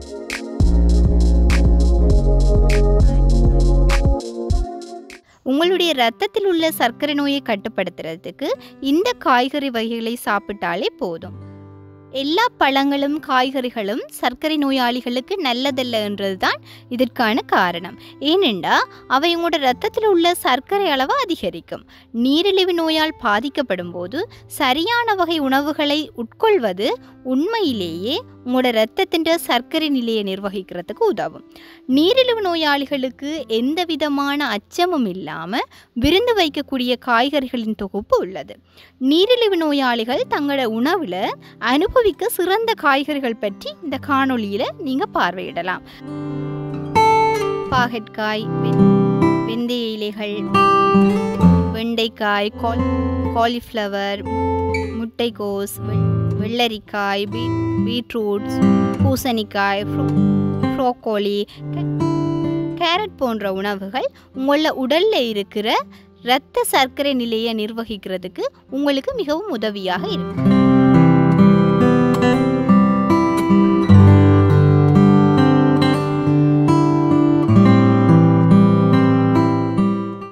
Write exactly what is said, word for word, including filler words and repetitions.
உங்களுடைய இரத்தத்தில் உள்ள சர்க்கரை நோயை கட்டுப்படுத்துறதுக்கு இந்த காய்கறி வகைகளை சாப்பிட்டாலே போதும். எல்லா பழங்களும் காய்கறிகளும் சர்க்கரை நோயாளிகளுக்கு நல்லதல்ல என்றதுதான் இதற்கான காரணம். ஏனென்றா அவை உங்களோட இரத்தத்தில் உள்ள சர்க்கரை அளவை அதிகரிக்கும். நீரிழிவு நோயால் பாதிக்கப்படும் போது சரியான வகை உணவுகளை உட்கொள்வது உண்மையிலேயே உங்களோட இரத்தத்தின் சர்க்கரை நிலையை நிர்வகிக்கிறதுக்கு உதவும். நீரிழிவு நோயாளிகளுக்கு எந்த விதமான அச்சமும் இல்லாமல் விருந்து வைக்கக்கூடிய காய்கறிகளின் தொகுப்பு உள்ளது. நீரிழிவு நோயாளிகள் தங்களோட உணவில் அனுபவிக்க சிறந்த காய்கறிகள் பற்றி இந்த காணொளியில் நீங்கள் பார்வையிடலாம். பாகற்காய், வெந்தய இலைகள், வெண்டைக்காய், காலிஃப்ளவர், முட்டைக்கோஸ், வெள்ளரிக்காய், பீட்ரூட்ஸ், பூசணிக்காய், ப்ரோக்கோலி, கேரட் போன்ற உணவுகள் உங்கள உடலில் இருக்கிற இரத்த சர்க்கரை நிலையை நிர்வகிக்கிறதுக்கு உங்களுக்கு மிகவும் உதவியாக இருக்கும்.